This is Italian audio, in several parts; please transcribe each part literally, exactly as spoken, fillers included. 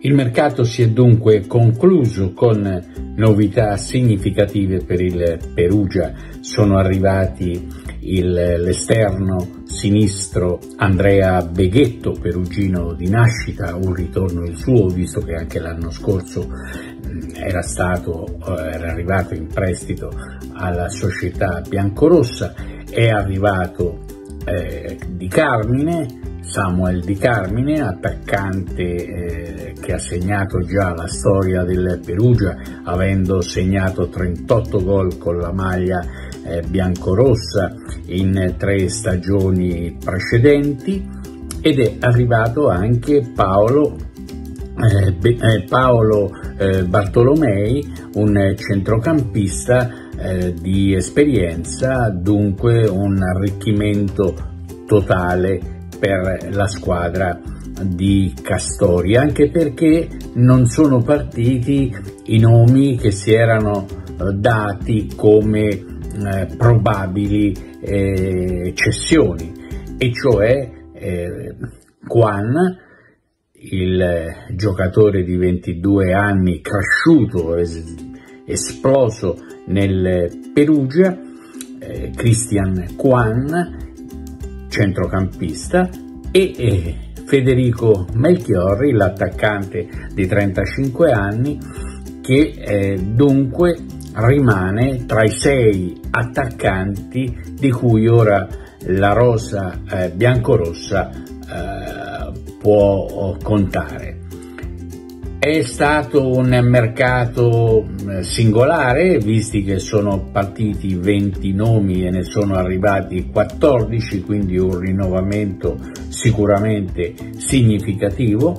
Il mercato si è dunque concluso con novità significative per il Perugia. Sono arrivati l'esterno sinistro Andrea Beghetto, perugino di nascita, un ritorno il suo, visto che anche l'anno scorso era stato era arrivato in prestito alla società biancorossa. È arrivato eh, Di Carmine, Samuel Di Carmine, attaccante eh, che ha segnato già la storia del Perugia, avendo segnato trentotto gol con la maglia eh, biancorossa in tre stagioni precedenti. Ed è arrivato anche Paolo, eh, Be- eh, Paolo eh, Bartolomei, un centrocampista eh, di esperienza, dunque un arricchimento totale per la squadra di Castori, anche perché non sono partiti i nomi che si erano dati come eh, probabili eh, cessioni, e cioè eh, Juan, il giocatore di ventidue anni cresciuto, es- esploso nel Perugia, eh, Christian Juan, centrocampista, e eh, Federico Melchiorri, l'attaccante di trentacinque anni, che eh, dunque rimane tra i sei attaccanti di cui ora la rosa eh, biancorossa eh, può contare. È stato un mercato singolare, visti che sono partiti venti nomi e ne sono arrivati quattordici, quindi un rinnovamento sicuramente significativo.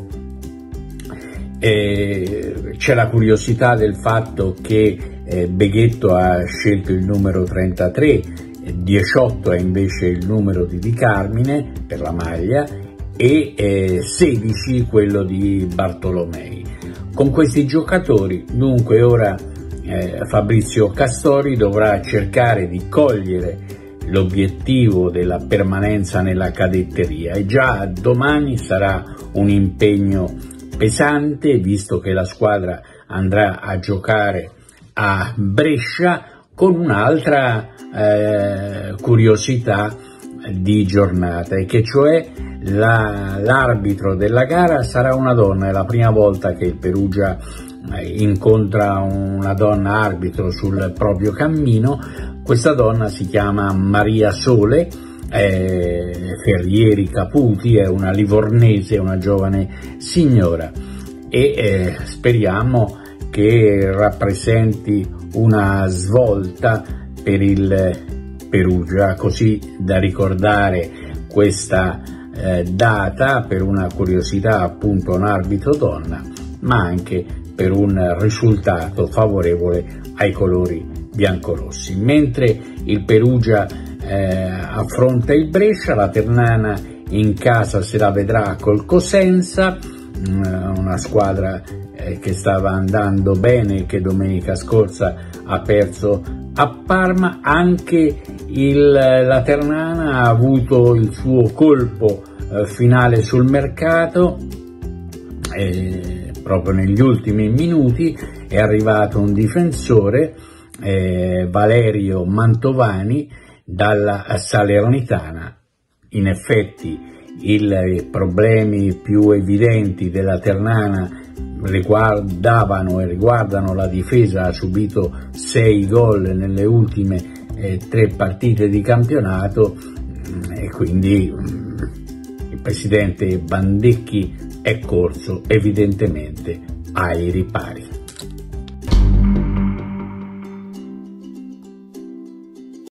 E c'è la curiosità del fatto che eh, Beghetto ha scelto il numero trentatré, diciotto è invece il numero di Di Carmine per la maglia, e eh, sedici quello di Bartolomei. Con questi giocatori dunque ora eh, Fabrizio Castori dovrà cercare di cogliere l'obiettivo della permanenza nella cadetteria, e già domani sarà un impegno pesante, visto che la squadra andrà a giocare a Brescia, con un'altra eh, curiosità di giornata, e che cioè la, l'arbitro della gara sarà una donna. È la prima volta che il Perugia incontra una donna arbitro sul proprio cammino. Questa donna si chiama Maria Sole eh, Ferrieri Caputi, è una livornese, una giovane signora, e eh, speriamo che rappresenti una svolta per il Perugia, così da ricordare questa eh, data per una curiosità, appunto un arbitro donna, ma anche per un risultato favorevole ai colori biancorossi. Mentre il Perugia eh, affronta il Brescia, la Ternana in casa se la vedrà col Cosenza, una squadra eh, che stava andando bene, che domenica scorsa ha perso a Parma. Anche il, la Ternana ha avuto il suo colpo eh, finale sul mercato, eh, proprio negli ultimi minuti è arrivato un difensore, eh, Valerio Mantovani, dalla Salernitana. In effetti i problemi più evidenti della Ternana riguardavano e riguardano la difesa. Ha subito sei gol nelle ultime eh, tre partite di campionato, e quindi mh, il presidente Bandecchi è corso evidentemente ai ripari.